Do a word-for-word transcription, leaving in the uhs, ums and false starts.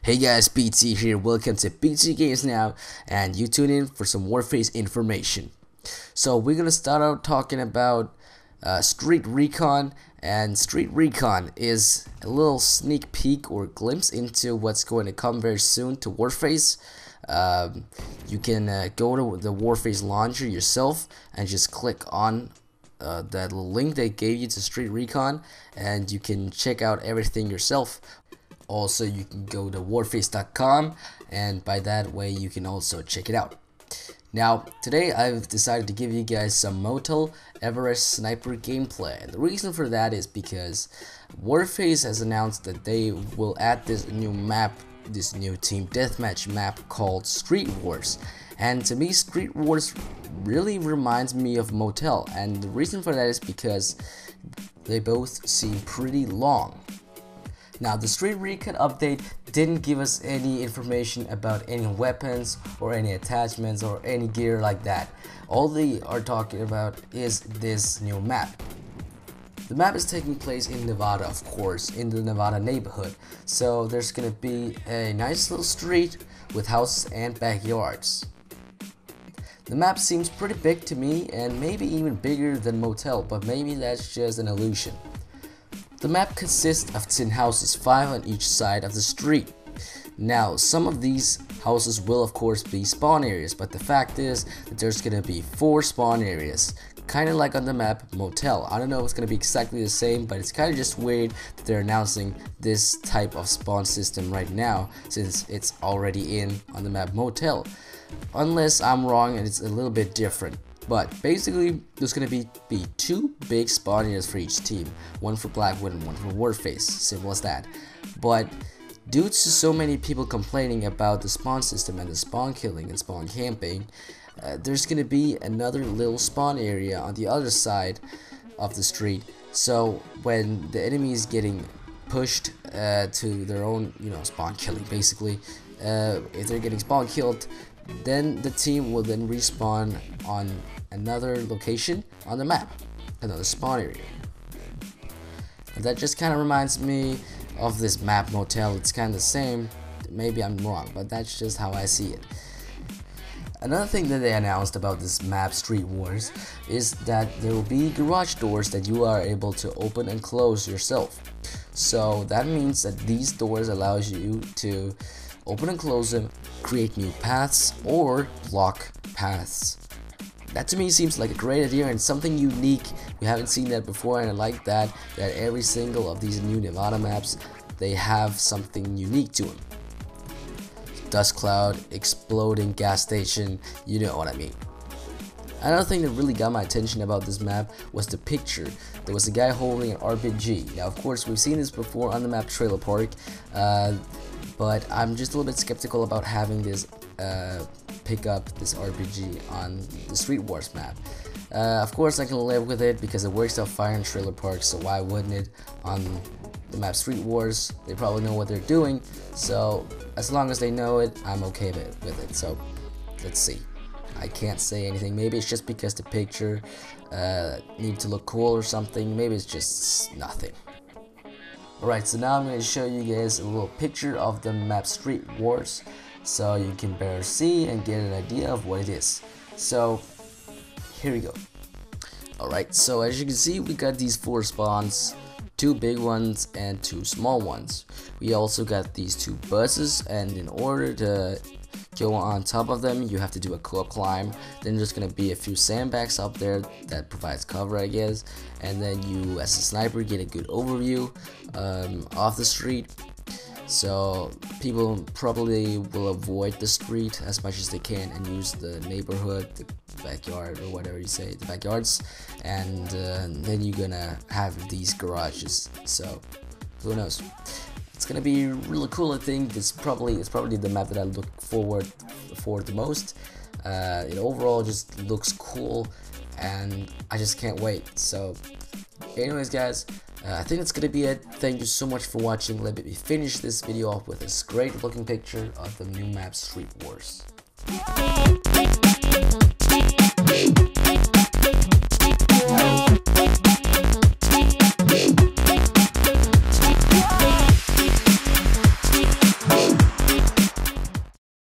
Hey guys, B T here. Welcome to BTGamesNow, and you tune in for some Warface information. So we're gonna start out talking about uh, Street Recon, and Street Recon is a little sneak peek or glimpse into what's going to come very soon to Warface. Um, you can uh, go to the Warface launcher yourself and just click on uh, that little link they gave you to Street Recon, and you can check out everything yourself. Also, you can go to warface dot com, and by that way you can also check it out. Now, today I've decided to give you guys some Motel Everest sniper gameplay, and the reason for that is because Warface has announced that they will add this new map, this new team deathmatch map called Street Wars. And to me, Street Wars really reminds me of Motel, and the reason for that is because they both seem pretty long. Now, the Street Recon update didn't give us any information about any weapons or any attachments or any gear like that. All they are talking about is this new map. The map is taking place in Nevada, of course, in the Nevada neighborhood. So there's gonna be a nice little street with houses and backyards. The map seems pretty big to me, and maybe even bigger than Motel, but maybe that's just an illusion. The map consists of ten houses, five on each side of the street. Now, some of these houses will of course be spawn areas, but the fact is that there's gonna be four spawn areas, kind of like on the map Motel. I don't know if it's gonna be exactly the same, but it's kind of just weird that they're announcing this type of spawn system right now, since it's already in on the map Motel. Unless I'm wrong and it's a little bit different. But basically, there's gonna be, be two big spawn areas for each team, one for Blackwood and one for Warface, simple as that. But due to so many people complaining about the spawn system and the spawn killing and spawn camping, uh, there's gonna be another little spawn area on the other side of the street. So when the enemy is getting pushed uh, to their own, you know, spawn killing, basically, uh, if they're getting spawn killed, then the team will then respawn on another location on the map, another spawn area. And that just kind of reminds me of this map Motel. It's kind of the same. Maybe I'm wrong, but that's just how I see it. Another thing that they announced about this map Street Wars is that there will be garage doors that you are able to open and close yourself. So that means that these doors allows you to open and close them, create new paths, or block paths. That to me seems like a great idea and something unique. We haven't seen that before, and I like that that every single of these new Nevada maps, they have something unique to them. Dust cloud, exploding gas station, you know what I mean. Another thing that really got my attention about this map was the picture. There was a guy holding an R P G. Now, of course, we've seen this before on the map Trailer Park, uh, but I'm just a little bit skeptical about having this uh, pick up this R P G on the Street Wars map. Uh, of course, I can live with it because it works out fine in Trailer Park, so why wouldn't it on the map Street Wars? They probably know what they're doing, so as long as they know it, I'm okay with it. So let's see. I can't say anything. Maybe it's just because the picture uh, needs to look cool or something. Maybe it's just nothing. Alright, so now I'm going to show you guys a little picture of the map Street Wars, so you can better see and get an idea of what it is. So here we go. Alright, so as you can see, we got these four spawns, two big ones and two small ones. We also got these two buses, and in order to go on top of them, you have to do a co-op climb. Then there's gonna be a few sandbags up there that provides cover, I guess, and then you as a sniper get a good overview um, of the street. So people probably will avoid the street as much as they can and use the neighborhood, the backyard, or whatever you say, the backyards, and uh, then you're gonna have these garages. So who knows? It's gonna be really cool. I think it's probably it's probably the map that I look forward for the most. Uh, it overall just looks cool, and I just can't wait. So, anyways, guys, uh, I think that's gonna be it. Thank you so much for watching. Let me finish this video off with this great looking picture of the new map Street Wars.